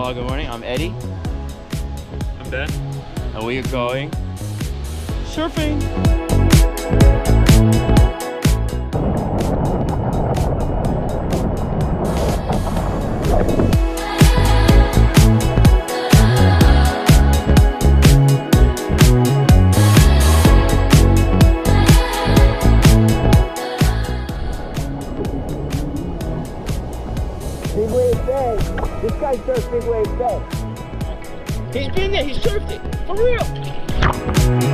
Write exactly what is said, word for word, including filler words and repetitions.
Aloha, good morning. I'm Eddie. I'm Ben. And we are going surfing. Big wave bay. This guy surfs big wave bay. He's been there, he surfed it, for real.